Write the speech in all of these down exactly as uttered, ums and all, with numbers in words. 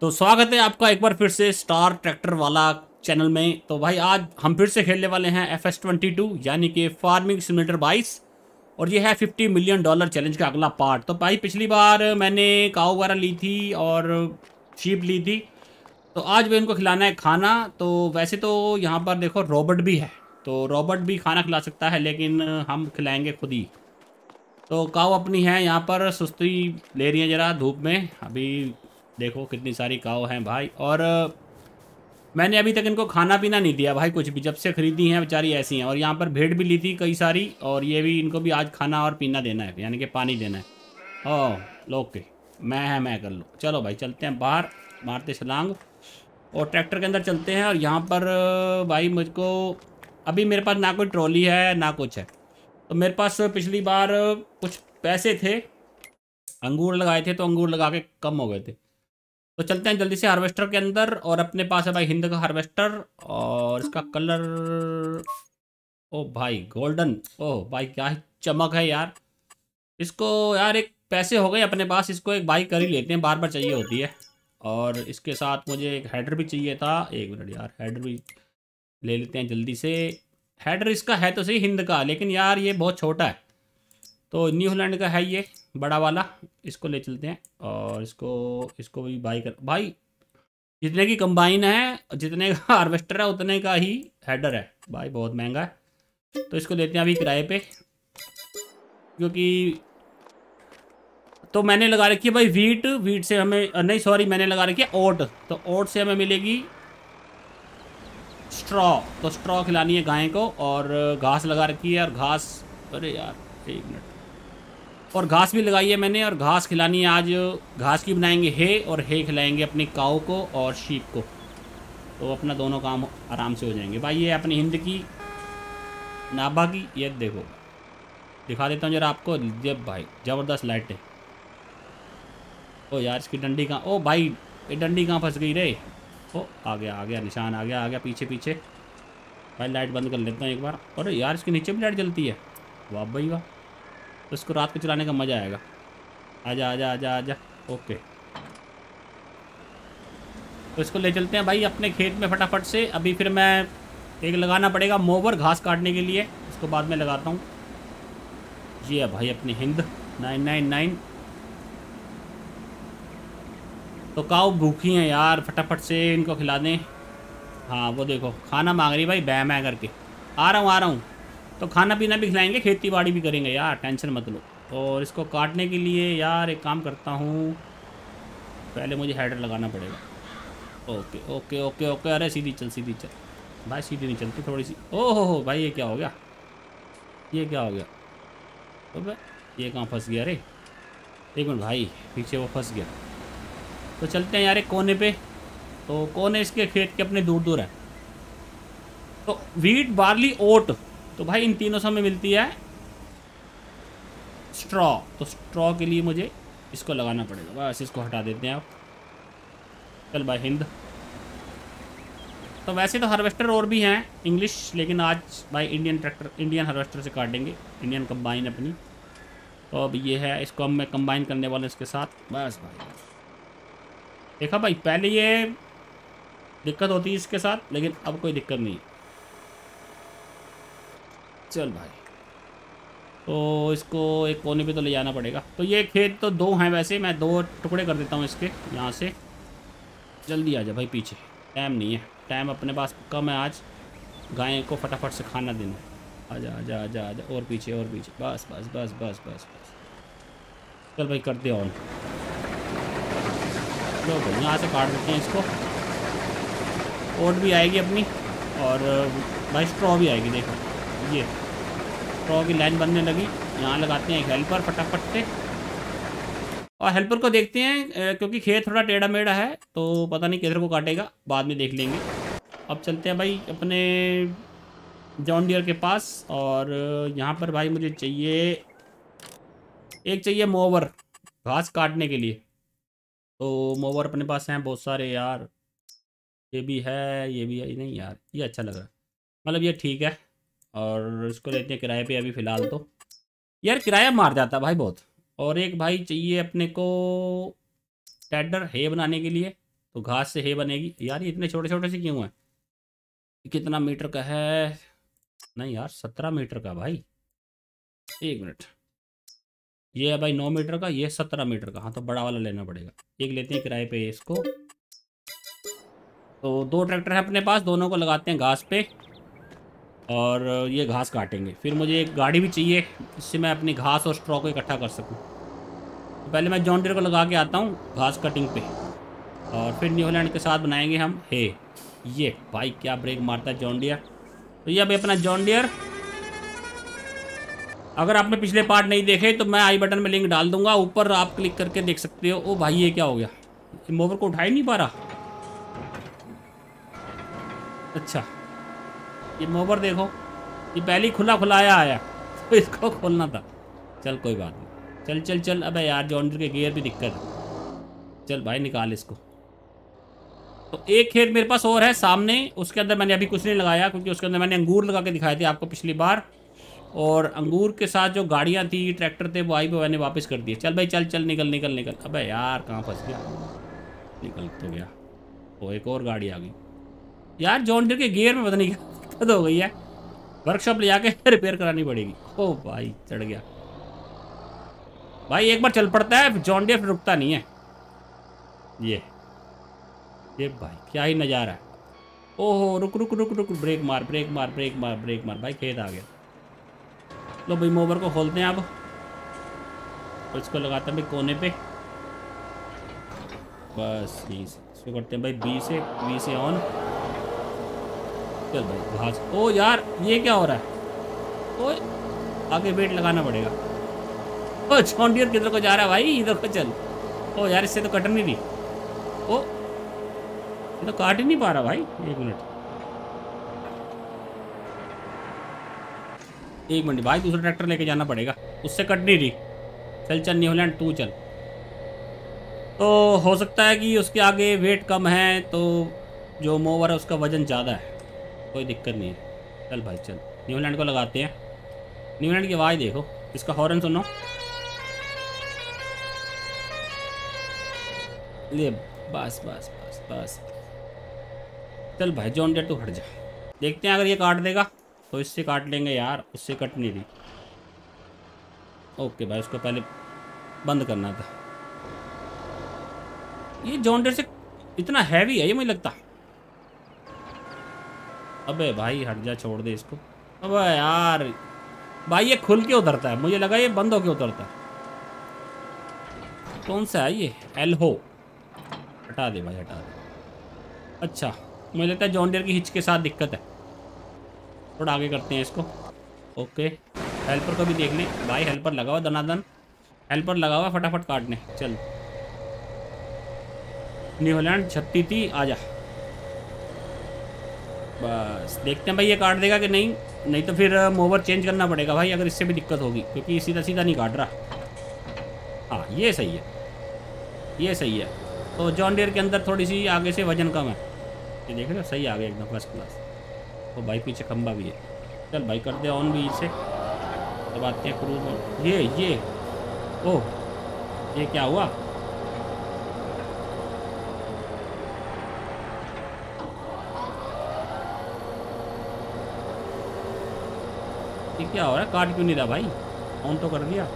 तो स्वागत है आपका एक बार फिर से स्टार ट्रैक्टर वाला चैनल में। तो भाई आज हम फिर से खेलने वाले हैं एफ एस ट्वेंटी टू यानी कि फार्मिंग सिमुलेटर बाईस। और ये है फिफ्टी मिलियन डॉलर चैलेंज का अगला पार्ट। तो भाई पिछली बार मैंने काऊ वगैरह ली थी और शीप ली थी, तो आज भी इनको खिलाना है खाना। तो वैसे तो यहाँ पर देखो रॉबर्ट भी है, तो रॉबर्ट भी खाना खिला सकता है, लेकिन हम खिलाएंगे खुद ही। तो काऊ अपनी है यहाँ पर सुस्ती ले रही है ज़रा धूप में। अभी देखो कितनी सारी काऊ हैं भाई। और मैंने अभी तक इनको खाना पीना नहीं दिया भाई, कुछ भी। जब से खरीदी हैं बेचारी ऐसी हैं। और यहाँ पर भेड़ भी ली थी कई सारी, और ये भी, इनको भी आज खाना और पीना देना है, यानी कि पानी देना है। ओह लो, ओके, मैं है मैं कर लो। चलो भाई चलते हैं बाहर, मारते छलांग और ट्रैक्टर के अंदर चलते हैं। और यहाँ पर भाई मुझको अभी मेरे पास ना कोई ट्रॉली है ना कुछ है। तो मेरे पास पिछली बार कुछ पैसे थे, अंगूर लगाए थे, तो अंगूर लगा के कम हो गए थे। तो चलते हैं जल्दी से हार्वेस्टर के अंदर। और अपने पास है भाई हिंद का हार्वेस्टर, और इसका कलर, ओ भाई गोल्डन। ओह भाई क्या ही चमक है यार इसको। यार एक पैसे हो गए अपने पास, इसको एक बाइक कर ही लेते हैं, बार बार चाहिए होती है। और इसके साथ मुझे एक हेडर भी चाहिए था। एक मिनट यार, हेडर भी ले लेते हैं जल्दी से। हेडर इसका है तो सही हिंद का, लेकिन यार ये बहुत छोटा है। तो न्यूजीलैंड का है ये बड़ा वाला, इसको ले चलते हैं। और इसको इसको भी बाई कर भाई। जितने की कंबाइन है, जितने का हार्वेस्टर है, उतने का ही हेडर है भाई, बहुत महंगा है। तो इसको लेते हैं अभी किराए पे, क्योंकि तो मैंने लगा रखी है भाई वीट। वीट से हमें नहीं, सॉरी, मैंने लगा रखी है ओट। तो ओट से हमें मिलेगी स्ट्रॉ। तो स्ट्रॉ खिलानी है गाय को। और घास लगा रखी है, और घास, अरे यार एक मिनट, और घास भी लगाई है मैंने, और घास खिलानी है आज। घास की बनाएंगे हे, और हे खिलाएंगे अपनी काऊ को और शीप को। तो अपना दोनों काम आराम से हो जाएंगे भाई। ये अपनी हिंद की नाभा की, ये देखो दिखा देता हूँ जरा आपको। जब भाई ज़बरदस्त लाइटें। ओ यार इसकी डंडी कहाँ, ओ भाई ये डंडी कहाँ फंस गई रे। ओ आ गया आ गया, निशान आ गया आ गया पीछे पीछे। भाई लाइट बंद कर लेता हूँ एक बार। अरे यार इसके नीचे भी लाइट जलती है, वाह भाई वाह। तो इसको रात को चलाने का मज़ा आएगा। आजा आजा आजा आजा, ओके। तो इसको ले चलते हैं भाई अपने खेत में फटाफट से। अभी फिर मैं एक लगाना पड़ेगा मोवर घास काटने के लिए, इसको बाद में लगाता हूँ। ये है भाई अपनी हिंद नाइन नाइन नाइन। तो काऊ भूखी हैं यार, फटाफट से इनको खिला दें। हाँ वो देखो खाना मांग रही भाई, बै मै करके। आ रहा हूँ आ रहा हूँ। तो खाना पीना भी खिलाएंगे, खेती बाड़ी भी करेंगे यार, टेंशन मत लो। और इसको काटने के लिए यार एक काम करता हूँ, पहले मुझे हेडर लगाना पड़ेगा। ओके ओके ओके ओके, अरे सीधी चल सीधी चल भाई, सीधी नहीं चलती थोड़ी सी। ओहो हो भाई, ये क्या हो गया, ये क्या हो गया। तो भाई ये कहाँ फंस गया, अरे एक मिनट भाई, पीछे वो फंस गया। तो चलते हैं यार एक कोने पे। तो कोने इसके खेत के अपने दूर दूर है। तो वीट बार्ली ओट, तो भाई इन तीनों से हमें मिलती है स्ट्रॉ। तो स्ट्रॉ के लिए मुझे इसको लगाना पड़ेगा, बस इसको हटा देते हैं आप। चल भाई हिंद। तो वैसे तो हार्वेस्टर और भी हैं इंग्लिश, लेकिन आज भाई इंडियन ट्रैक्टर, इंडियन हार्वेस्टर से काटेंगे, इंडियन कंबाइन अपनी। तो अब ये है, इसको हम मैं कंबाइन करने वाला इसके साथ, बस भाई। देखा भाई पहले ये दिक्कत होती है इसके साथ, लेकिन अब कोई दिक्कत नहीं। चल भाई, तो इसको एक कोने पे तो ले जाना पड़ेगा। तो ये खेत तो दो हैं वैसे, मैं दो टुकड़े कर देता हूँ इसके यहाँ से। जल्दी आ जा भाई पीछे, टाइम नहीं है, टाइम अपने पास कम है आज। गाय को फटाफट से खाना देना। आजा आजा आजा आजा, और पीछे और पीछे, बस बस बस बस बस बस। चल भाई कर दे ऑन। लो भाई यहाँ से काट देते हैं इसको। ओट भी आएगी अपनी, और भाई स्ट्रॉ भी आएगी। देखो ये स्ट्रॉ की लाइन बनने लगी। यहाँ लगाते हैं एक हेल्पर फटाफट से, और हेल्पर को देखते हैं, क्योंकि खेत थोड़ा टेढ़ा मेढ़ा है, तो पता नहीं किधर को काटेगा, बाद में देख लेंगे। अब चलते हैं भाई अपने जॉन डियर के पास। और यहाँ पर भाई मुझे चाहिए, एक चाहिए मोवर घास काटने के लिए। तो मोवर अपने पास हैं बहुत सारे यार, ये भी है ये भी है, नहीं यार ये अच्छा लग रहा है, मतलब ये ठीक है। और इसको लेते हैं किराए पे अभी फ़िलहाल। तो यार किराया मार जाता है भाई बहुत। और एक भाई चाहिए अपने को टेडर हे बनाने के लिए, तो घास से हे बनेगी। यार ये इतने छोटे छोटे से क्यों है? कितना मीटर का है? नहीं यार सत्रह मीटर का भाई। एक मिनट, ये है भाई नौ मीटर का, ये सत्रह मीटर का। हाँ तो बड़ा वाला लेना पड़ेगा। एक लेते हैं किराए पे इसको। तो दो ट्रैक्टर हैं अपने पास, दोनों को लगाते हैं घास पे और ये घास काटेंगे। फिर मुझे एक गाड़ी भी चाहिए जिससे मैं अपनी घास और स्ट्रॉ को इकट्ठा कर सकूँ। तो पहले मैं जॉन डियर को लगा के आता हूँ घास कटिंग पे, और फिर न्यू हॉलैंड के साथ बनाएंगे हम हे। ये भाई क्या ब्रेक मारता है जॉन डियर। तो ये अभी अपना जॉन डियर, अगर आपने पिछले पार्ट नहीं देखे तो मैं आई बटन में लिंक डाल दूंगा, ऊपर आप क्लिक करके देख सकते हो। ओ भाई ये क्या हो गया? ये मोवर को उठा ही नहीं पा रहा। अच्छा ये मोवर देखो, ये पहले ही खुला खुलाया आया तो इसको खोलना था। चल कोई बात नहीं, चल चल चल। अबे यार जॉन डियर के गियर भी दिक्कत है। चल भाई निकाल इसको। तो एक खेत मेरे पास और है सामने, उसके अंदर मैंने अभी कुछ नहीं लगाया क्योंकि उसके अंदर मैंने अंगूर लगा के दिखाए थे आपको पिछली बार, और अंगूर के साथ जो गाड़ियाँ थी ट्रैक्टर थे वो आई पे मैंने वापस कर दिए। चल भाई चल चल निकल निकल निकल। अबे यार कहाँ फंस गया? निकल तो गया। वो एक और गाड़ी आ गई। यार जॉन डियर के गियर में पता नहीं क्या दिक्कत हो गई है, वर्कशॉप ले जाके रिपेयर करानी पड़ेगी। ओ भाई चढ़ गया भाई। एक बार चल पड़ता है जॉन डियर, फिर रुकता नहीं है। ये ये भाई क्या ही नज़ारा है। ओहो रुक रुक रुक रुक, ब्रेक मार ब्रेक मार ब्रेक मार ब्रेक मार। भाई खेत आ गया। लो भाई मोवर को खोलते हैं अब, तो इसको लगाते हैं भाई कोने पे। बस यही से इसको करते हैं भाई बी से, बी से ऑन। चल भाई घास। ओ यार ये क्या हो रहा है? ओ आगे वेट लगाना पड़ेगा। ओ जॉन डियर किधर को जा रहा है भाई? इधर को चल। ओ यार इससे तो कट नहीं रही। ओ ये तो काट ही नहीं पा रहा भाई। एक मिनट एक मिनट भाई, दूसरा ट्रैक्टर लेके जाना पड़ेगा, उससे कट नहीं रही। चल चल न्यू हॉलैंड तू चल। तो हो सकता है कि उसके आगे वेट कम है, तो जो मोवर है उसका वजन ज़्यादा है। कोई दिक्कत नहीं है। चल भाई चल न्यू हॉलैंड को लगाते हैं। न्यू हॉलैंड की आवाज़ देखो, इसका हॉर्न सुनो। ले बस बस बस बस। चल भाई जॉन डियर तू हट जा। देखते हैं अगर ये काट देगा तो इससे काट लेंगे यार, उससे कट नहीं रही। ओके भाई उसको पहले बंद करना था। ये जॉन डियर से इतना हैवी है ये मुझे लगता। अबे भाई हट जा, छोड़ दे इसको। अबे यार भाई ये खुल के उतरता है, मुझे लगा ये बंद होके उतरता है। कौन सा है ये? एल हो। हटा दे भाई हटा दे। अच्छा मुझे लगता है जॉन डियर की हिच के साथ दिक्कत है। थोड़ा आगे करते हैं इसको। ओके हेल्पर को भी देख लें भाई, हेल्पर लगा हुआ दनादन, हेल्पर लगा हुआ फटाफट काटने। चल न्यू हॉलैंड छत्ती थी, आजा। बस देखते हैं भाई ये काट देगा कि नहीं। नहीं तो फिर मोवर चेंज करना पड़ेगा भाई, अगर इससे भी दिक्कत होगी, क्योंकि सीधा सीधा नहीं काट रहा। हाँ ये सही है, ये सही है। तो जॉन डियर के अंदर थोड़ी सी आगे से वजन कम है। ये देख रहे हो सही आ गया एकदम फर्स्ट क्लास। तो भाई पीछे खंबा भी है। चल भाई कर दे ऑन भी इसे। अब आते हैं क्रूज ऑन। ये ये ओह ये क्या हुआ? ये क्या हो रहा है? काट क्यों नहीं रहा भाई? ऑन तो कर दिया।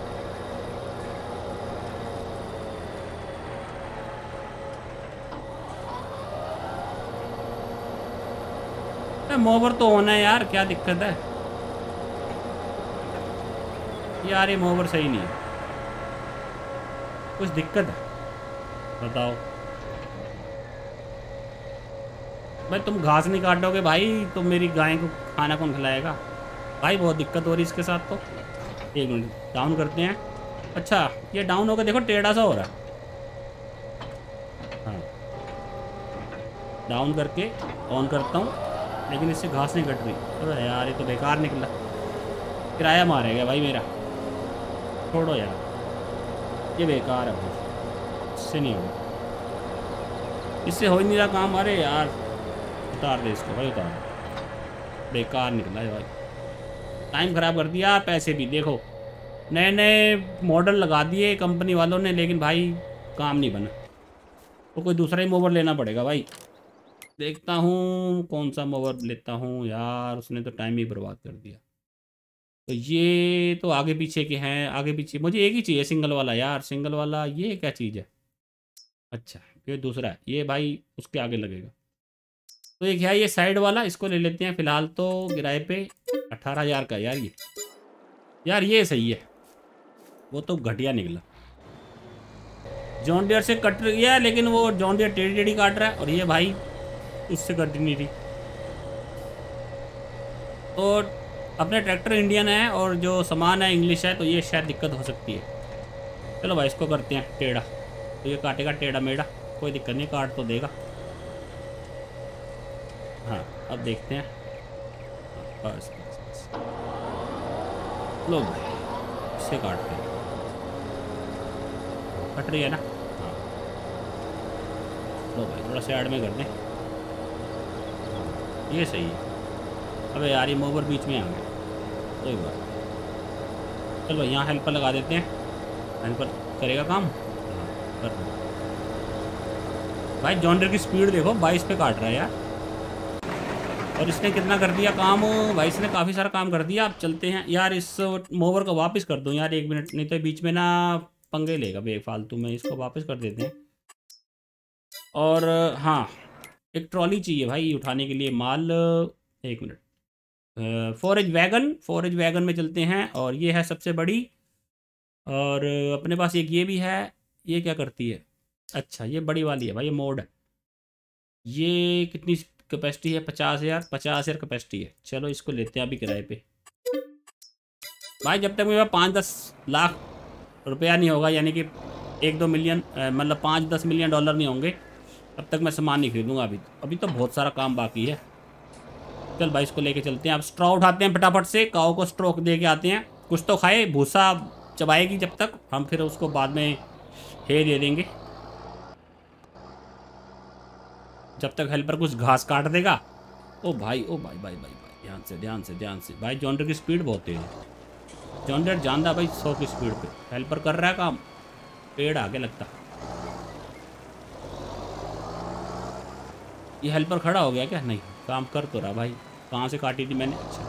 मोवर तो होना है यार, क्या दिक्कत है यार? ये मोवर सही नहीं है, कुछ दिक्कत है बताओ। भाई तुम घास नहीं काटोगे भाई तो मेरी गाय को खाना कौन खिलाएगा भाई? बहुत दिक्कत हो रही है इसके साथ। तो एक मिनट डाउन करते हैं। अच्छा ये डाउन होकर देखो टेढ़ा सा हो रहा है। हाँ डाउन करके ऑन करता हूँ, लेकिन इससे घास नहीं कट रही। अरे यार ये तो बेकार निकला, किराया मारेगा भाई मेरा। छोड़ो यार ये बेकार है भाई, इससे नहीं होगा, इससे हो ही नहीं रहा काम। अरे यार उतार दे इसको भाई, उतार। बेकार निकला है भाई, टाइम ख़राब कर दिया, पैसे भी। देखो नए नए मॉडल लगा दिए कंपनी वालों ने, लेकिन भाई काम नहीं बना। तो कोई दूसरा ही मोवर लेना पड़ेगा भाई। देखता हूँ कौन सा मोवर लेता हूँ यार, उसने तो टाइम ही बर्बाद कर दिया। तो ये तो आगे पीछे के हैं, आगे पीछे मुझे एक ही चाहिए सिंगल वाला यार, सिंगल वाला। ये क्या चीज़ है? अच्छा ये दूसरा है, ये भाई उसके आगे लगेगा। तो ये क्या है, ये साइड वाला, इसको ले लेते हैं फिलहाल तो किराए पे। अठारह हज़ार का यार ये, यार ये सही है। वो तो घटिया निकला। जॉन डियर से कट गया लेकिन वो जॉन डियर टेढ़ी टेढ़ी काट रहा है, और ये भाई उससे कट नहीं रही। तो अपने ट्रैक्टर इंडियन है और जो सामान है इंग्लिश है, तो ये शायद दिक्कत हो सकती है। चलो भाई इसको करते हैं टेढ़ा, तो ये काटेगा टेढ़ा मेढ़ा, कोई दिक्कत नहीं, काट तो देगा। हाँ अब देखते हैं। बस बस बस, लो भाई इससे काटते हैं। कट रही है ना? हाँ लो भाई थोड़ा साइड में कर दें, ये सही है। अबे यार ये मोवर बीच में आ गया, कोई बात नहीं। चलो यहाँ हेल्पर लगा देते हैं, हेल्पर करेगा काम। हाँ कर दो भाई। जॉन डियर की स्पीड देखो, बाईस पे काट रहा है यार। और इसने कितना कर दिया काम भाई, इसने काफ़ी सारा काम कर दिया। अब चलते हैं यार, इस मोवर को वापस कर दूँ यार एक मिनट, नहीं तो बीच में ना पंगे लेगा बेफालतू में। इसको वापस कर देते हैं। और हाँ एक ट्रॉली चाहिए भाई उठाने के लिए माल। एक minute, forage wagon, forage wagon में चलते हैं। और ये है सबसे बड़ी, और अपने पास एक ये भी है। ये क्या करती है? अच्छा ये बड़ी वाली है भाई, ये मोड है। ये कितनी कैपेसिटी है? पचास हज़ार, पचास हज़ार कैपेसिटी है। चलो इसको लेते हैं अभी किराए पे भाई। जब तक मेरे पास पाँच दस लाख रुपया नहीं होगा, यानी कि एक दो मिलियन मतलब पाँच दस मिलियन डॉलर नहीं होंगे, तब तक मैं सामान नहीं खरीदूंगा। अभी अभी तो बहुत सारा काम बाकी है। चल भाई इसको लेके चलते हैं। अब स्ट्रॉ उठाते हैं फटाफट से, काऊ को स्ट्रॉ दे के आते हैं। कुछ तो खाए, भूसा चबाएगी जब तक, हम फिर उसको बाद में हे दे देंगे। जब तक हेल्पर कुछ घास काट देगा। ओ भाई ओ भाई भाई भाई भाई ध्यान से ध्यान से ध्यान से भाई। जॉन डियर की स्पीड बहुत तेज है। जॉन डियर जानता भाई सौ की स्पीड पे। हेल्पर कर रहा है काम, पेड़ आगे लगता। ये हेल्पर खड़ा हो गया क्या? नहीं काम कर तो रहा भाई। कहाँ से काटी थी मैंने? अच्छा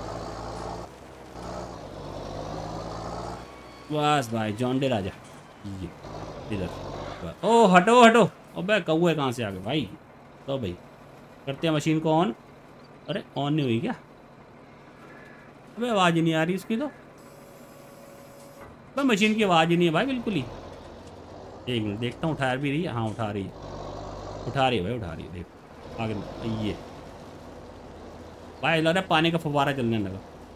बस भाई जॉन डियर आजा, ये इधर। ओ हटो हटो, अबे कौए कहाँ से आ गए भाई? तो भाई करते हैं मशीन को ऑन। अरे ऑन नहीं हुई क्या? अबे आवाज़ ही नहीं आ रही इसकी तो। अबे मशीन की आवाज़ ही नहीं है भाई बिल्कुल ही। एक मिनट देखता हूँ, उठा भी रही है? हाँ उठा रही है, उठा रही है भाई, उठा रही है। देखो आगे ये भाई लग रहा है पानी का फव्वारा चलने लगा।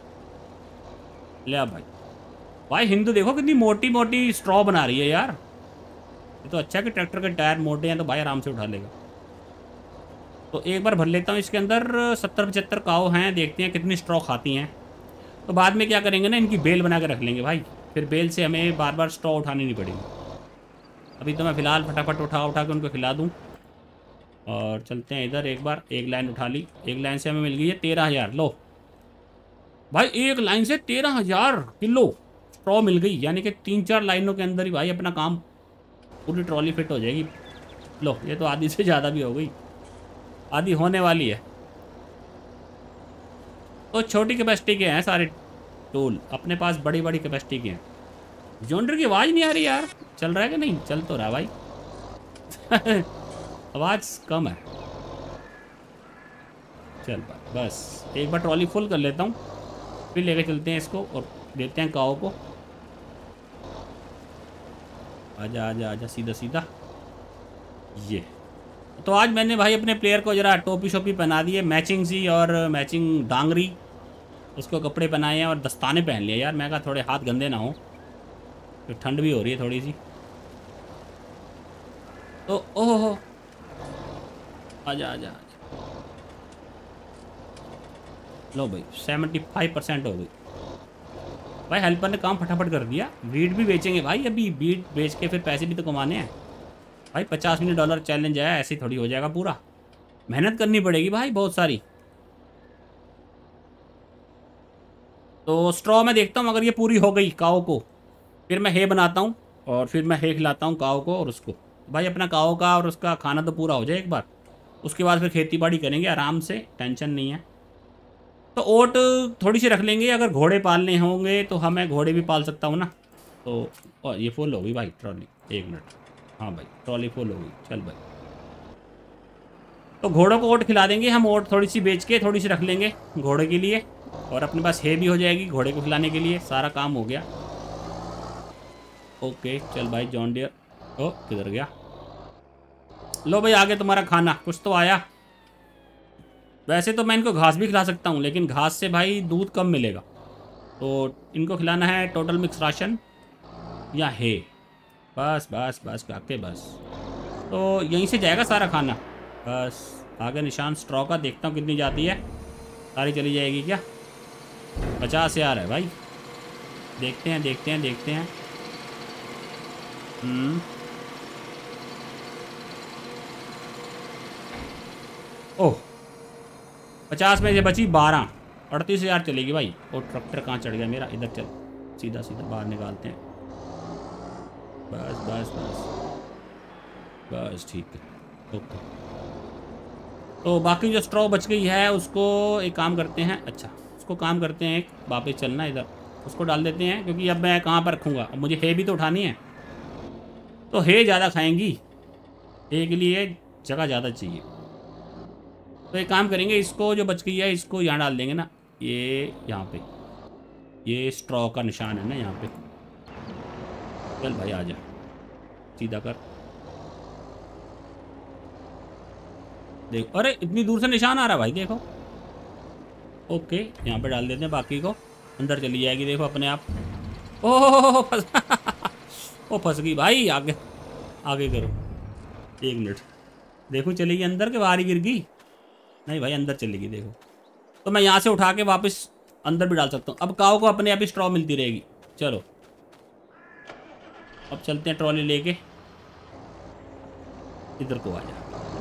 ले अब भाई, भाई हिंदू देखो कितनी मोटी मोटी स्ट्रॉ बना रही है यार। ये तो अच्छा है कि ट्रैक्टर के टायर मोटे हैं तो भाई आराम से उठा लेगा। तो एक बार भर लेता हूँ इसके अंदर। सत्तर पचहत्तर काऊ हैं, देखते हैं कितनी स्ट्रॉ खाती हैं। तो बाद में क्या करेंगे ना, इनकी बेल बना के रख लेंगे भाई, फिर बेल से हमें बार बार स्ट्रॉ उठानी नहीं पड़ेगी। अभी तो मैं फ़िलहाल फटाफट उठा उठा के उनको खिला दूँ। और चलते हैं इधर, एक बार एक लाइन उठा ली। एक लाइन से हमें मिल गई है तेरह हज़ार। लो भाई एक लाइन से तेरह हज़ार किलो स्ट्रॉ मिल गई, यानी कि तीन चार लाइनों के अंदर ही भाई अपना काम, पूरी ट्रॉली फिट हो जाएगी। लो ये तो आधी से ज़्यादा भी हो गई, आधी होने वाली है। तो छोटी कैपेसिटी के हैं सारे टूल, अपने पास बड़ी बड़ी कैपेसिटी के हैं। जॉन डियर की आवाज़ नहीं आ रही यार, चल रहा है कि नहीं? चल तो रहा भाई आवाज़ कम है। चल बस एक बार ट्रॉली फुल कर लेता हूँ, फिर लेके चलते हैं इसको और देते हैं काऊ को। आजा आजा आजा सीधा सीधा। ये तो आज मैंने भाई अपने प्लेयर को जरा टोपी शोपी पहना दी है, मैचिंग सी, और मैचिंग डांगरी, उसको कपड़े पहनाए हैं और दस्ताने पहन लिए यार। मैं कहा थोड़े हाथ गंदे ना हो, तो ठंड भी हो रही है थोड़ी सी। तो ओहो हो आजा आजा आजा। लो भाई सेवेंटी फाइव परसेंट हो गई भाई। हेल्पर ने काम फटाफट कर दिया। बीट भी बेचेंगे भाई, अभी बीट बेच के फिर पैसे भी तो कमाने हैं भाई। पचास मिलियन डॉलर चैलेंज है, ऐसे थोड़ी हो जाएगा पूरा, मेहनत करनी पड़ेगी भाई बहुत सारी। तो स्ट्रॉ में देखता हूँ, अगर ये पूरी हो गई काऊ को, फिर मैं हे बनाता हूँ और फिर मैं हे खिलाता हूँ काऊ को और उसको। भाई अपना काओ का और उसका खाना तो पूरा हो जाए एक बार, उसके बाद फिर खेती बाड़ी करेंगे आराम से, टेंशन नहीं है। तो ओट थोड़ी सी रख लेंगे, अगर घोड़े पालने होंगे तो हाँ मैं घोड़े भी पाल सकता हूँ ना। तो और ये फुल हो गई भाई ट्रॉली, एक मिनट, हाँ भाई ट्रॉली फुल हो गई, चल भाई। तो घोड़ों को ओट खिला देंगे हम, ओट थोड़ी सी बेच के थोड़ी सी रख लेंगे घोड़े के लिए, और अपने पास है भी हो जाएगी घोड़े को खिलाने के लिए, सारा काम हो गया। ओके चल भाई जॉन डियर, ओ किधर गया, लो भाई आगे तुम्हारा खाना, कुछ तो आया। वैसे तो मैं इनको घास भी खिला सकता हूँ, लेकिन घास से भाई दूध कम मिलेगा, तो इनको खिलाना है टोटल मिक्स राशन या है, बस बस बस काके बस। तो यहीं से जाएगा सारा खाना, बस आगे निशान स्ट्रॉ का देखता हूँ कितनी जाती है, सारी चली जाएगी क्या, पचास हजार है भाई, देखते हैं देखते हैं देखते हैं। हम्म ओह पचास में से बची बारह, अड़तीस हज़ार चलेगी भाई। और ट्रैक्टर कहाँ चढ़ गया मेरा, इधर चल, सीधा सीधा बाहर निकालते हैं, बस बस बस बस ठीक है ओके। तो बाकी जो स्ट्रॉ बच गई है उसको एक काम करते हैं, अच्छा उसको काम करते हैं, एक वापस चलना इधर, उसको डाल देते हैं, क्योंकि अब मैं कहाँ पर रखूँगा, अब मुझे है भी तो उठानी है, तो है ज़्यादा खाएंगी, है के लिए जगह ज़्यादा चाहिए। तो एक काम करेंगे, इसको जो बच गई है इसको यहाँ डाल देंगे ना, ये यहाँ पे, ये स्ट्रॉ का निशान है ना यहाँ पे, चल भाई आ जा सीधा कर, देखो अरे इतनी दूर से निशान आ रहा है भाई देखो। ओके यहाँ पे डाल देते हैं, बाकी को अंदर चली जाएगी देखो अपने आप। ओह फंस ओ फंस गई भाई, आगे आगे करो, एक मिनट, देखो चलेगी अंदर के बाहर ही गिर गई, नहीं भाई अंदर चलेगी देखो। तो मैं यहाँ से उठा के वापस अंदर भी डाल सकता हूँ, अब काऊ को अपने आप ही स्ट्रॉ मिलती रहेगी। चलो अब चलते हैं ट्रॉली लेके, इधर को आ जा,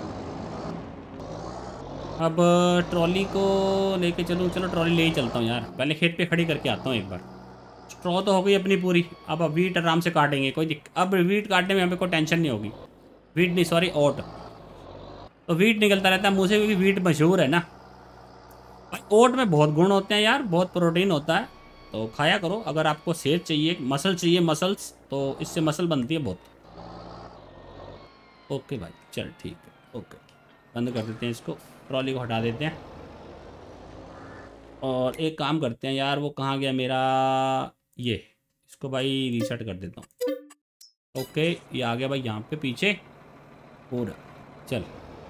अब ट्रॉली को लेके चलूँ, चलो ट्रॉली ले ही चलता हूँ यार, पहले खेत पे खड़ी करके आता हूँ एक बार। स्ट्रॉ तो हो गई अपनी पूरी, अब अब वीट आराम से काटेंगे, कोई दिक्कत, अब वीट काटने में हमें कोई टेंशन नहीं होगी, वीट नहीं सॉरी ओट, तो वीट निकलता रहता है मुँह से, क्योंकि वीट मशहूर है ना। ओट में बहुत गुण होते हैं यार, बहुत प्रोटीन होता है, तो खाया करो, अगर आपको सेहत चाहिए, मसल चाहिए मसल्स, तो इससे मसल बनती है बहुत। ओके भाई चल ठीक है ओके, बंद कर देते हैं इसको, ट्रॉली को हटा देते हैं, और एक काम करते हैं यार, वो कहाँ गया मेरा, ये इसको भाई रीसेट कर देता हूँ। ओके ये आ गया भाई यहाँ पे पीछे पूरा, चल।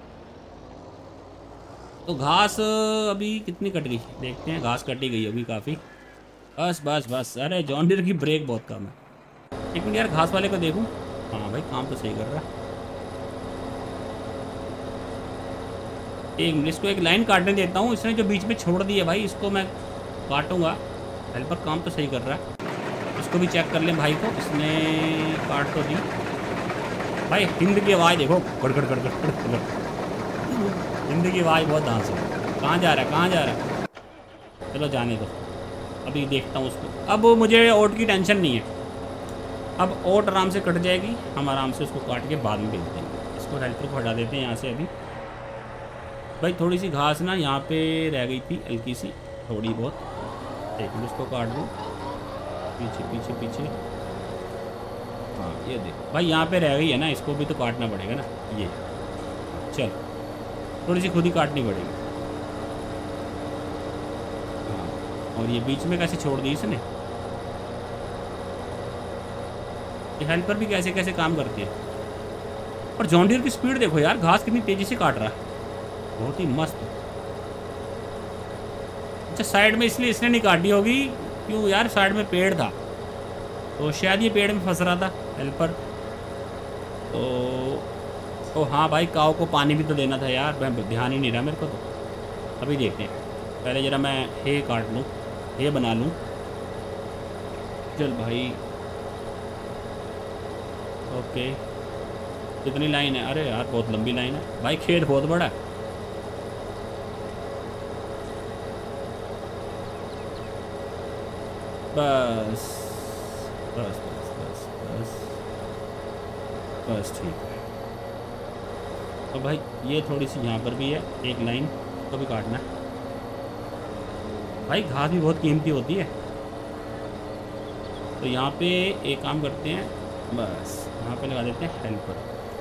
तो घास अभी कितनी कट गई देखते हैं, घास कटी गई होगी काफ़ी, बस बस बस, अरे जॉन डीयर की ब्रेक बहुत कम है, एक मिनट यार घास वाले को देखूँ, हाँ भाई काम तो सही कर रहा है, एक मिनट इसको एक लाइन काटने देता हूँ, इसने जो बीच में छोड़ दी है भाई इसको मैं काटूंगा, हेल्पर काम तो सही कर रहा है, इसको भी चेक कर लें भाई को, इसने काट तो दी भाई। हिंद की आवाज़ देखो, गड़गड़ गड़गड़ गड़गड़, हिंद की आवाज़ बहुत डांस है, कहाँ जा रहा है कहाँ जा रहा है, चलो जाने दो, अभी देखता हूँ उसको। अब मुझे ओट की टेंशन नहीं है, अब ओट आराम से कट जाएगी, हम आराम से उसको काट के बाद में बेच देंगे। इसको हेल्पर को हटा देते हैं यहाँ से अभी भाई, थोड़ी सी घास ना यहाँ पे रह गई थी हल्की सी, थोड़ी बहुत, एक मिनट इसको काट दूँ, पीछे पीछे पीछे, हाँ ये देखो भाई यहाँ पे रह गई है ना, इसको भी तो काटना पड़ेगा ना, ये चल थोड़ी सी खुद ही काटनी पड़ेगी, हाँ। और ये बीच में कैसे छोड़ दी इसने, ये हेल्पर भी कैसे कैसे काम करती है। और जॉन डीयर की स्पीड देखो यार, घास कितनी तेज़ी से काट रहा है, बहुत ही मस्त। अच्छा साइड में इसलिए इसने नहीं काटी होगी, क्यों यार साइड में पेड़ था, तो शायद ये पेड़ में फंस रहा था हेल्पर, तो ओ हाँ भाई काऊ को पानी भी तो देना था यार, मैं ध्यान ही नहीं रहा मेरे को, तो अभी देखते हैं, पहले ज़रा मैं हे काट लूँ, हे बना लूँ, चल भाई ओके। कितनी लाइन है, अरे यार बहुत लंबी लाइन है भाई, खेत बहुत बड़ा है, बस बस बस बस बस बस ठीक है। तो भाई ये थोड़ी सी यहाँ पर भी है एक लाइन, तो भी काटना है भाई। घास भी बहुत कीमती होती है। तो यहाँ पे एक काम करते हैं, बस यहाँ पे लगा देते हैं हेल्पर।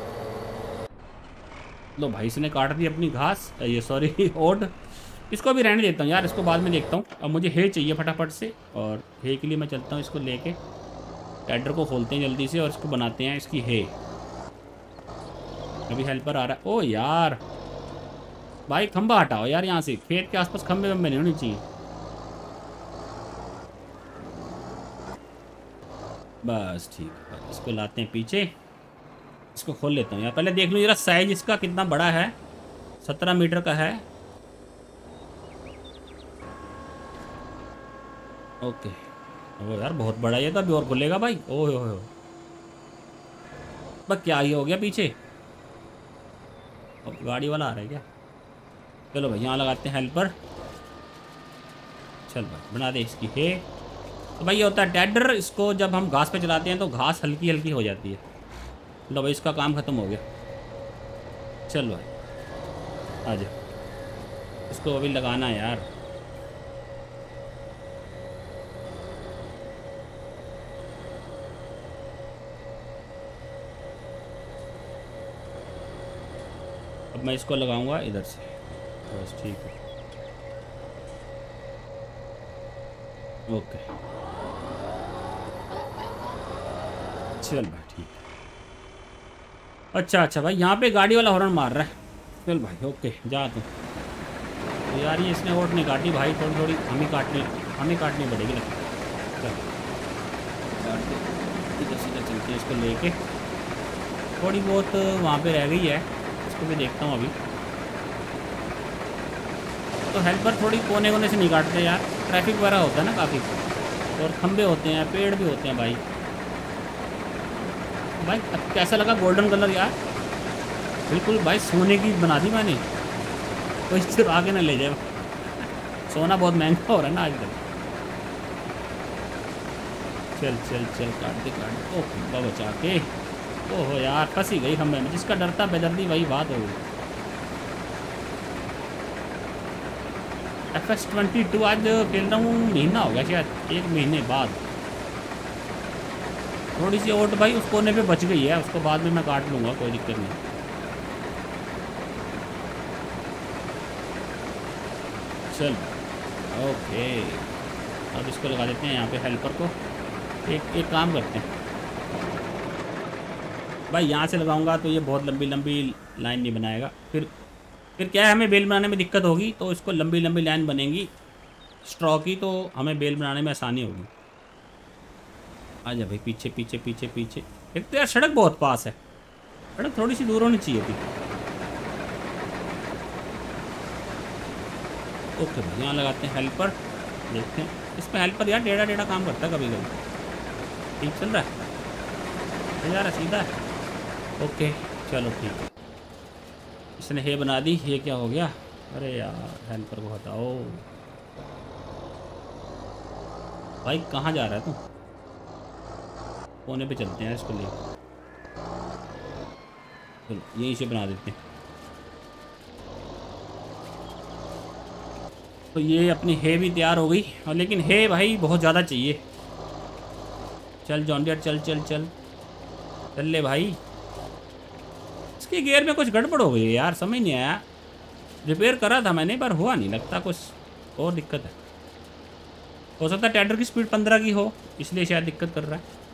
लो भाई इसने काट दी अपनी घास, ये सॉरी ओट। इसको भी रहने देता हूँ यार, इसको बाद में देखता हूँ। अब मुझे हे चाहिए फटाफट से, और हे के लिए मैं चलता हूँ इसको लेके। टैडर को खोलते हैं जल्दी से और इसको बनाते हैं इसकी हे। अभी हेल्पर आ रहा है। ओ यार भाई खंबा हटाओ यार यहाँ से, खेत के आसपास खंबे वंबे नहीं होने चाहिए। बस ठीक है, इसको लाते हैं पीछे। इसको खोल लेता हूँ यार, पहले देख लूँ जरा साइज इसका कितना बड़ा है। सत्रह मीटर का है। ओके, ओ यार बहुत बड़ा ये तो, अभी और खुलेगा भाई। ओह ओह बस क्या ये हो गया पीछे। अब गाड़ी वाला आ रहा है क्या? चलो भाई यहाँ लगाते हैं हेल्पर। चल भाई बना दे इसकी हे। तो भाई ये होता है टैडर, इसको जब हम घास पे चलाते हैं तो घास हल्की हल्की हो जाती है। लो भाई इसका काम ख़त्म हो गया। चल भाई आ जा, इसको अभी लगाना है यार। अब मैं इसको लगाऊंगा इधर से, बस ठीक है। ओके चल भाई ठीक है। अच्छा अच्छा भाई यहाँ पे गाड़ी वाला हॉर्न मार रहा है। चल भाई ओके जा तू। तो यार ये इसने वोट नहीं काटी भाई, थोड़ी थोड़ी हमें काटनी हमें काटनी पड़ेगी लगता है। चल काट दे, सीधा सीधा चलते हैं इसको लेके। थोड़ी बहुत वहाँ पे रह गई है, इसको भी देखता हूँ अभी। तो हेल्पर थोड़ी कोने कोने से नहीं काटते यार, ट्रैफिक वगैरह होता है ना काफ़ी, और खंबे होते हैं, पेड़ भी होते हैं भाई। भाई कैसा लगा गोल्डन कलर यार, बिल्कुल भाई सोने की बना दी मैंने। कोई सिर्फ आगे ना ले जाए, सोना बहुत महंगा हो रहा है ना आजकल। चल चल चल काट दे काट दे। ओ खंबा बचा के, ओहो यार फंसी गई खंबे में। जिसका डरता बेदर्दी वही बात हो गई। एफ एस ट्वेंटी टू आज खेल रहा हूँ, महीना हो गया शायद, एक महीने बाद। थोड़ी सी ओट भाई उस कोने पे बच गई है, उसको बाद में मैं काट लूँगा, कोई दिक्कत नहीं। चल ओके, अब इसको लगा देते हैं यहाँ पे हेल्पर को। एक एक काम करते हैं भाई, यहाँ से लगाऊंगा तो ये बहुत लंबी लंबी लाइन नहीं बनाएगा, फिर फिर क्या है हमें बेल बनाने में दिक्कत होगी। तो इसको लंबी लंबी लाइन बनेंगी स्ट्रॉ की, तो हमें बेल बनाने में आसानी होगी। आ जा भाई पीछे पीछे पीछे पीछे। एक तो यार सड़क बहुत पास है, सड़क थोड़ी सी दूर होनी चाहिए थी। ओके भाई यहाँ लगाते हैं हेल्पर, देखते हैं इसमें हेल्पर यार टेढ़ा टेढ़ा काम करता है कभी कभी। ठीक चल रहा है यार, सीधा है। ओके चलो ठीक है, इसने हे बना दी। ये क्या हो गया? अरे यार हेल्पर को हटाओ। भाई कहाँ जा रहा है तू? कोने पे चलते हैं इसको ले, चलो यहीं से बना देते हैं। तो ये अपनी हे भी तैयार हो गई, और लेकिन हे भाई बहुत ज़्यादा चाहिए। चल जॉन डियर चल चल चल चल ले भाई। इसके गियर में कुछ गड़बड़ हो गई है यार, समझ नहीं आया। रिपेयर करा था मैंने पर हुआ नहीं, लगता कुछ और दिक्कत है। हो सकता है टैडर की स्पीड पंद्रह की हो, इसलिए शायद दिक्कत कर रहा है।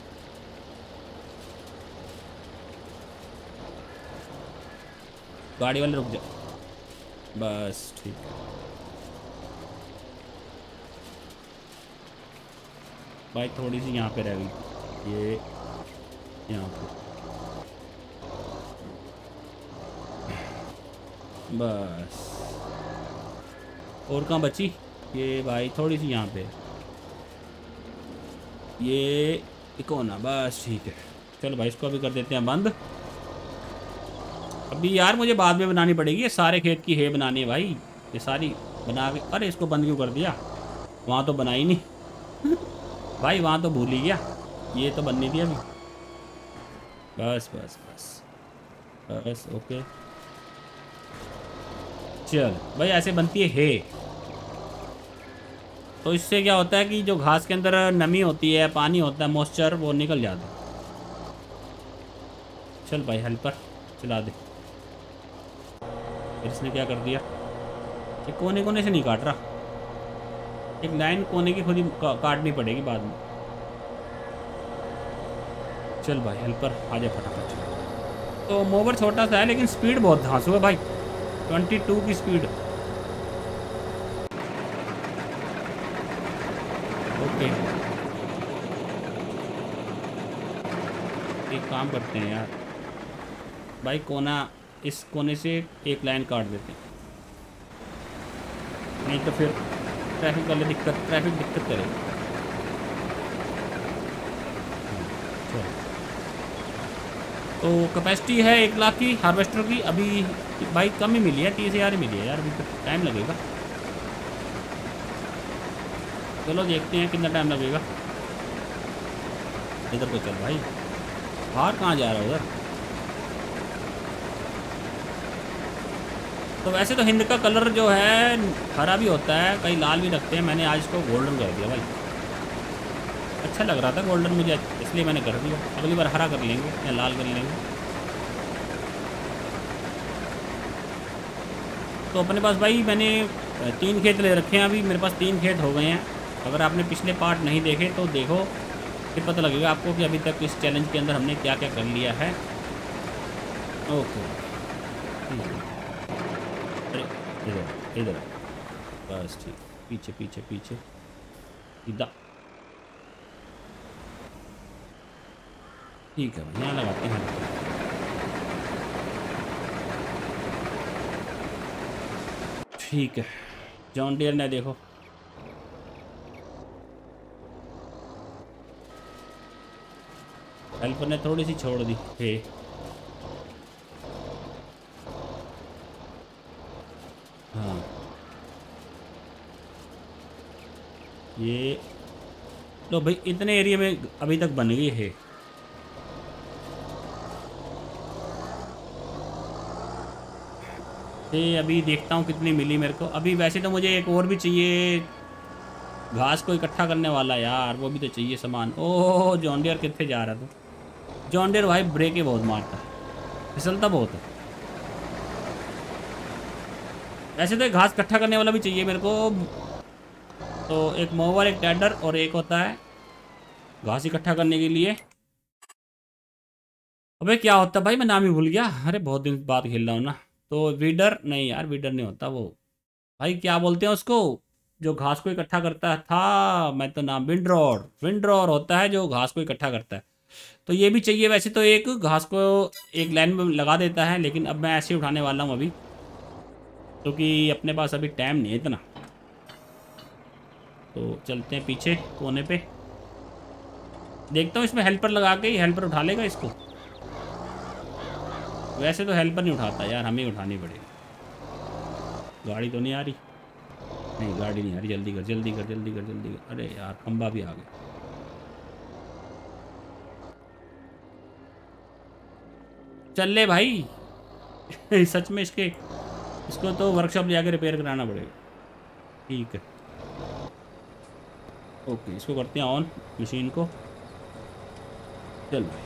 गाड़ी वाले रुक जा, बस ठीक है भाई। थोड़ी सी यहाँ पे रह गई, ये यहाँ पे बस। और कहाँ बची? ये भाई थोड़ी सी यहाँ पे, ये इकोना, बस ठीक है। चलो भाई इसको अभी कर देते हैं बंद। अभी यार मुझे बाद में बनानी पड़ेगी, ये सारे खेत की हे बनानी है भाई, ये सारी बना के। अरे इसको बंद क्यों कर दिया? वहाँ तो बना ही नहीं भाई, वहाँ तो भूल ही गया। ये तो बननी थी अभी। बस बस बस बस ओके चल भाई ऐसे बनती है हे। तो इससे क्या होता है कि जो घास के अंदर नमी होती है, पानी होता है, मॉइस्चर, वो निकल जाता है। चल भाई हेल्पर चला दे। फिर इसने क्या कर दिया, ये कोने कोने से नहीं काट रहा, एक लाइन कोने की खुद ही का, काटनी पड़ेगी बाद में। चल भाई हेल्पर आ जा फटाफट। तो मोवर छोटा सा है लेकिन स्पीड बहुत धांसू है भाई, ट्वेंटी टू की स्पीड। ओके एक काम करते हैं यार भाई, कोना इस कोने से एक लाइन काट देते हैं, नहीं तो फिर ट्रैफिक वाले दिक्कत ट्रैफिक दिक्कत करेगा। तो कैपेसिटी है एक लाख की हार्वेस्टर की, अभी भाई कम ही मिली है, तीस हज़ार ही मिली है यार, अभी तो टाइम लगेगा। चलो देखते हैं कितना टाइम लगेगा। इधर को चल भाई, बाहर कहाँ जा रहा है उधर। तो वैसे तो हिंद का कलर जो है हरा भी होता है, कई लाल भी रखते हैं, मैंने आज इसको गोल्डन कर दिया भाई, अच्छा लग रहा था गोल्डन मुझे, इसलिए मैंने कर दिया। अगली बार हरा कर लेंगे या लाल कर लेंगे। तो अपने पास भाई मैंने तीन खेत ले रखे हैं, अभी मेरे पास तीन खेत हो गए हैं। अगर आपने पिछले पार्ट नहीं देखे तो देखो, फिर पता लगेगा आपको कि अभी तक इस चैलेंज के अंदर हमने क्या क्या कर लिया है। ओके अरे इधर इधर बस ठीक, पीछे पीछे पीछे सीधा, ठीक है यहाँ लगाते हैं। ठीक है जॉन डियर ने देखो हेल्पर ने थोड़ी सी छोड़ दी है। हाँ ये लो भाई, इतने एरिया में अभी तक बन गई है। ये अभी देखता हूँ कितनी मिली मेरे को। अभी वैसे तो मुझे एक और भी चाहिए घास को इकट्ठा करने वाला यार, वो भी तो चाहिए सामान। ओह जॉन डियर कितने जा रहा था। जॉन डियर भाई ब्रेकें बहुत मारता है, फिसलता बहुत है। वैसे तो एक घास इकट्ठा करने वाला भी चाहिए मेरे को, तो एक मोवर, एक टैडर और एक होता है घास इकट्ठा करने के लिए। अबे क्या होता है भाई, मैं नाम ही भूल गया, अरे बहुत दिन बाद खेल रहा हूँ ना। तो वीडर नहीं यार, वीडर नहीं होता वो, भाई क्या बोलते हैं उसको जो घास को इकट्ठा करता था, मैं तो नाम, विंड्रॉर। विंड्रॉर होता है जो घास को इकट्ठा करता है। तो ये भी चाहिए। वैसे तो एक घास को एक लाइन में लगा देता है, लेकिन अब मैं ऐसे ही उठाने वाला हूँ अभी, क्योंकि तो अपने पास अभी टाइम नहीं है इतना। तो चलते हैं पीछे कोने पे, देखता हूँ इसमें हेल्पर लगा के ही हेल्पर उठा लेगा इसको। वैसे तो हेल्पर नहीं उठाता यार, हमें उठानी पड़ेगी। गाड़ी तो नहीं आ रही, नहीं गाड़ी नहीं आ रही, जल्दी कर जल्दी कर जल्दी कर जल्दी कर। अरे यार खंबा भी आ गया। चल ले भाई सच में इसके इसको तो वर्कशॉप जाके रिपेयर कराना पड़ेगा। ठीक है ओके, इसको करते हैं ऑन मशीन को। चल भाई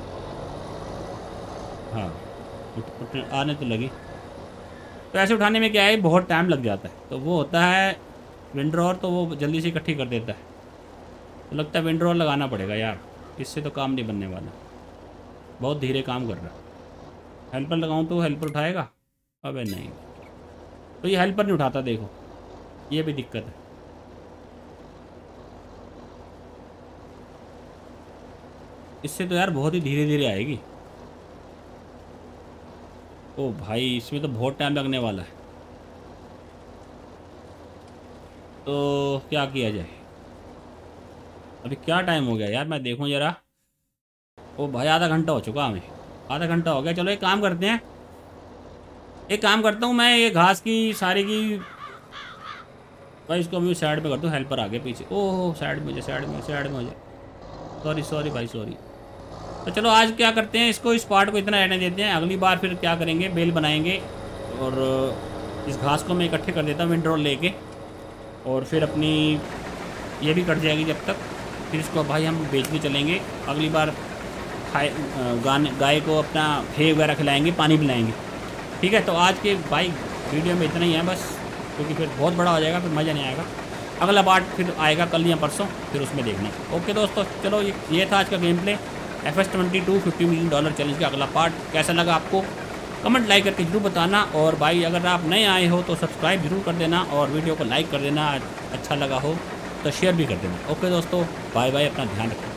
हाँ उठ, उठ, आने तो लगी। तो ऐसे उठाने में क्या है, बहुत टाइम लग जाता है। तो वो होता है विंड्रॉर, तो वो जल्दी से इकट्ठी कर देता है। तो लगता है विंड्रॉर लगाना पड़ेगा यार, इससे तो काम नहीं बनने वाला, बहुत धीरे काम कर रहा है। हेल्पर लगाऊं तो हेल्पर उठाएगा, अबे नहीं। तो ये हेल्पर नहीं उठाता, देखो ये भी दिक्कत है। इससे तो यार बहुत ही धीरे धीरे आएगी। ओ भाई इसमें तो बहुत टाइम लगने वाला है। तो क्या किया जाए, अभी क्या टाइम हो गया यार, मैं देखूं जरा। ओ भाई आधा घंटा हो चुका हमें, आधा घंटा हो गया। चलो एक काम करते हैं, एक काम करता हूँ मैं, ये घास की सारी की भाई इसको अभी साइड में कर दूँ। हेल्पर आगे पीछे, ओह साइड में, साइड में साइड में हो जाए। सॉरी सॉरी भाई सॉरी। तो चलो आज क्या करते हैं, इसको इस पार्ट को इतना रहने देते हैं। अगली बार फिर क्या करेंगे, बेल बनाएंगे और इस घास को मैं इकट्ठे कर देता हूँ विंडरोल लेके, और फिर अपनी ये भी कट जाएगी जब तक। फिर इसको भाई हम बेचने चलेंगे, अगली बार खाए गाने गाय को अपना हे वगैरह खिलाएंगे, पानी पिलाएंगे। ठीक है, तो आज के भाई वीडियो में इतना ही है बस, क्योंकि फिर बहुत बड़ा हो जाएगा, फिर मज़ा नहीं आएगा। अगला पार्ट फिर आएगा कल या परसों, फिर उसमें देखना। ओके दोस्तों, चलो ये ये था आज का game play F S twenty two fifty million dollar challenge का अगला पार्ट। कैसा लगा आपको कमेंट लाइक करके जरूर बताना, और भाई अगर आप नए आए हो तो सब्सक्राइब जरूर कर देना, और वीडियो को लाइक कर देना, अच्छा लगा हो तो शेयर भी कर देना। ओके दोस्तों, बाय बाय, अपना ध्यान रखना।